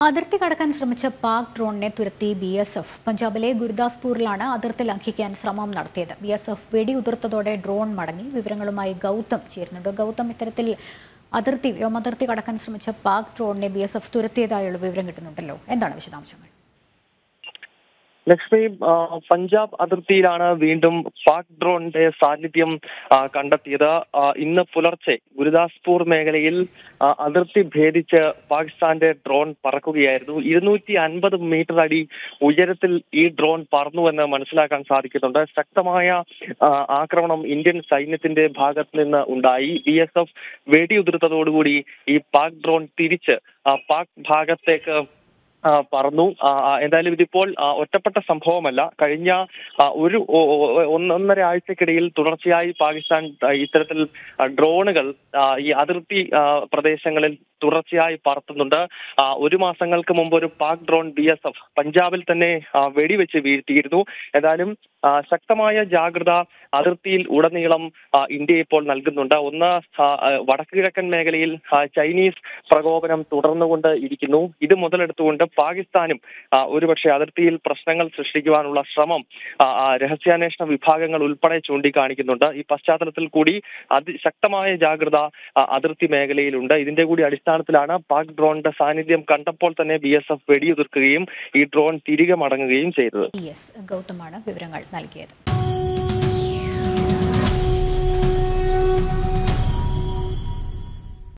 അതിർത്തി കടക്കാൻ ശ്രമിച്ച പാക് ഡ്രോണിനെ തുരത്തി BSF. പഞ്ചാബിലെ ഗുരുദാസ്പൂരിലാണ് അതിർത്തി ലംഘിക്കാൻ ശ്രമം നടത്തിയത്. BSF വെടിയുതിർത്തതോടെ ഡ്രോൺ മടങ്ങി. വിവരങ്ങളുമായി ഗൗതം ചേരുന്നുണ്ട്. ഗൗതം, ഇത്തരത്തിൽ വ്യോമാതിർത്തി കടക്കാൻ ശ്രമിച്ച പാക് ഡ്രോണിനെ BSF തുരത്തിയതായുള്ള വിവരം കിട്ടുന്നുണ്ടല്ലോ. എന്താണ് വിശദാംശങ്ങൾ? ലക്ഷ്മി, പഞ്ചാബ് അതിർത്തിയിലാണ് വീണ്ടും പാക് ഡ്രോണിന്റെ സാന്നിധ്യം കണ്ടെത്തിയത്. ഇന്ന് പുലർച്ചെ ഗുരുദാസ്പൂർ മേഖലയിൽ അതിർത്തി ഭേദിച്ച് പാകിസ്ഥാന്റെ ഡ്രോൺ പറക്കുകയായിരുന്നു. 250 മീറ്റർ അടി ഉയരത്തിൽ ഈ ഡ്രോൺ പറന്നുവെന്ന് മനസ്സിലാക്കാൻ സാധിക്കുന്നുണ്ട്. ശക്തമായ ആക്രമണം ഇന്ത്യൻ സൈന്യത്തിന്റെ ഭാഗത്ത് നിന്ന് ഉണ്ടായി. BSF വെടിയുതിർത്തതോടുകൂടി ഈ പാക് ഡ്രോൺ തിരിച്ച് പാക് ഭാഗത്തേക്ക് പറന്നു. എന്തായാലും ഇതിപ്പോൾ ഒറ്റപ്പെട്ട സംഭവമല്ല. കഴിഞ്ഞ ഒന്നൊന്നര ആഴ്ചക്കിടയിൽ തുടർച്ചയായി പാകിസ്ഥാൻ ഇത്തരത്തിൽ ഡ്രോണുകൾ ഈ അതിർത്തി പ്രദേശങ്ങളിൽ തുടർച്ചയായി പറത്തുന്നുണ്ട്. 1 മാസങ്ങൾക്ക് മുമ്പ് ഒരു പാക് ഡ്രോൺ BSF പഞ്ചാബിൽ തന്നെ വെടിവെച്ച് വീഴ്ത്തിയിരുന്നു. ഏതായാലും ശക്തമായ ജാഗ്രത അതിർത്തിയിൽ ഉടനീളം ഇന്ത്യ ഇപ്പോൾ നൽകുന്നുണ്ട്. ഒന്ന്, വടക്ക് കിഴക്കൻ മേഖലയിൽ ചൈനീസ് പ്രകോപനം തുടർന്നുകൊണ്ട് ഇരിക്കുന്നു. ഇത് മുതലെടുത്തുകൊണ്ട് പാകിസ്ഥാനും ഒരുപക്ഷെ അതിർത്തിയിൽ പ്രശ്നങ്ങൾ സൃഷ്ടിക്കുവാനുള്ള ശ്രമം രഹസ്യാന്വേഷണ വിഭാഗങ്ങൾ ഉൾപ്പെടെ ചൂണ്ടിക്കാണിക്കുന്നുണ്ട്. ഈ പശ്ചാത്തലത്തിൽ കൂടി അതിശക്തമായ ജാഗ്രത അതിർത്തി മേഖലയിലുണ്ട്. ഇതിന്റെ കൂടി അടിസ്ഥാനത്തിലാണ് പാക് ഡ്രോണിന്റെ സാന്നിധ്യം കണ്ടപ്പോൾ തന്നെ BSF വെടിയുതിർക്കുകയും ഈ ഡ്രോൺ തിരികെ മടങ്ങുകയും ചെയ്തത്. ഗൗതമാണ് വിവരങ്ങൾ നൽകിയത്.